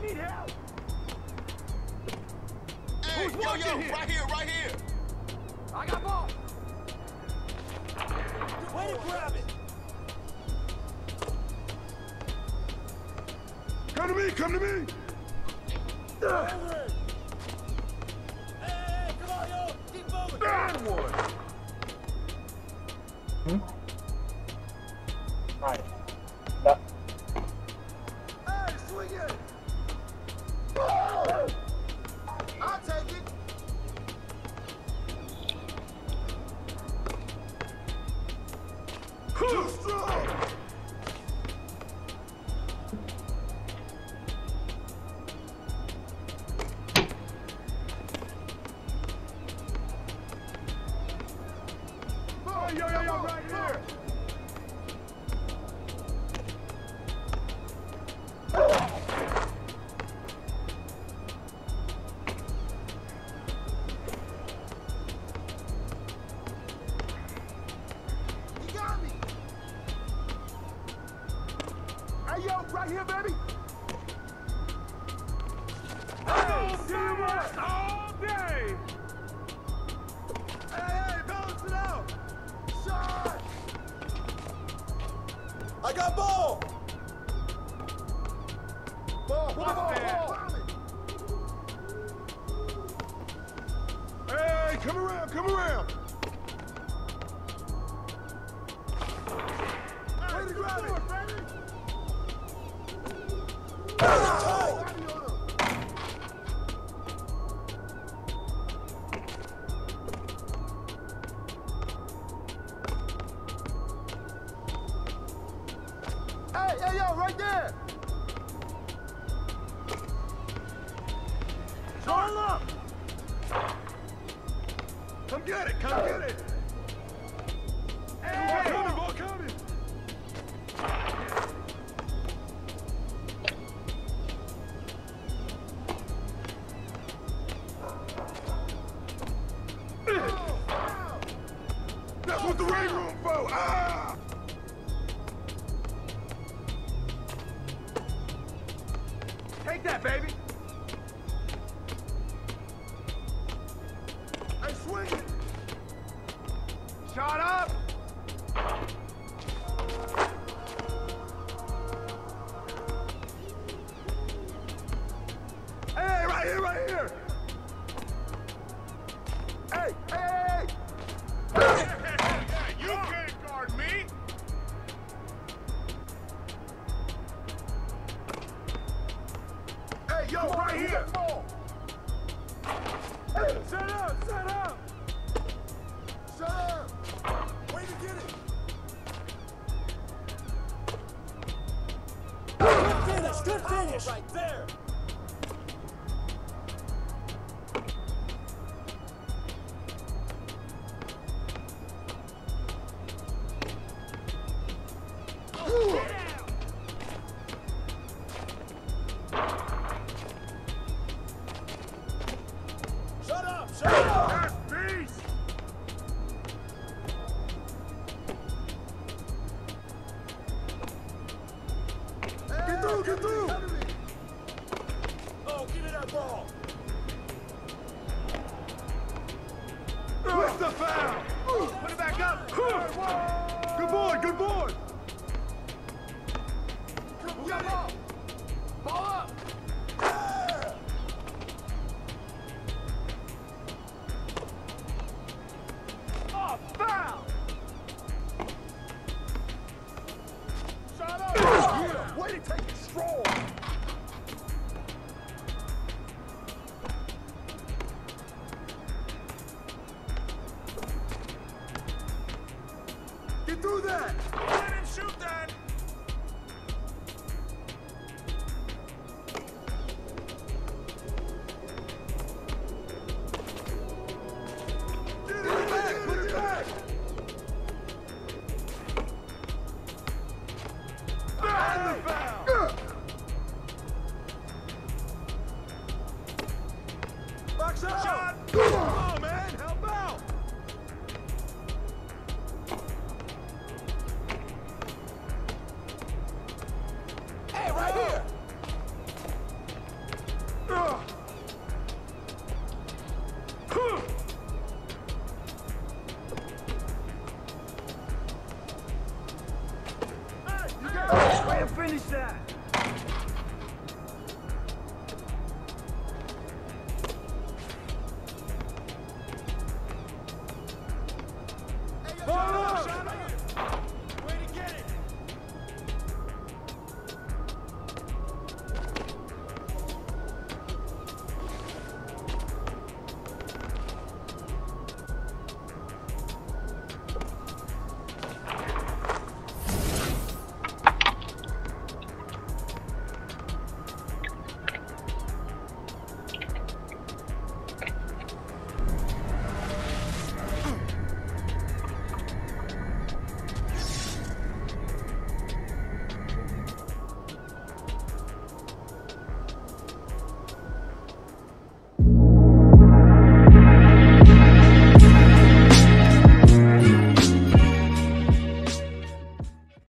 need help! Hey, Who's yo, watching here? right here, right here! I got ball! Way to grab it! Come to me, come to me! Hey, come on, yo! Keep moving! Bad one! Alright. That. Hey, swing it! I'll take it! Too strong! Yo, right here! You got me! Hey, yo, right here, baby! Hey, teamwork all day! Hey, balance it out! Shot! I got ball! Ball, What's ball, that? ball! Hey, come around, come around! Way to grab it, baby! Hey, yo, right there! Turn up! Come get it, come get it! Hey, ball coming! That's what the ring room for! Ah! Take that, baby! Hey, swing it! Shot up! Hey, right here, right here! Hey, hey, You can't guard me! Hey, yo, right here! Shut up, shut up! Shut up! Way to get it! Good finish, good finish! Right there! Shut up! Shut up! That's peace! Get through, get through! Oh, give me that ball! What's the foul? Put it back up! Good boy, good boy! Who got ball? Ball up! Yeah! Oh, foul! Shut up! Yeah, way to take it strong! Get through that! Let him shoot that! Put it back, put it back! And the foul! Box out! Shot!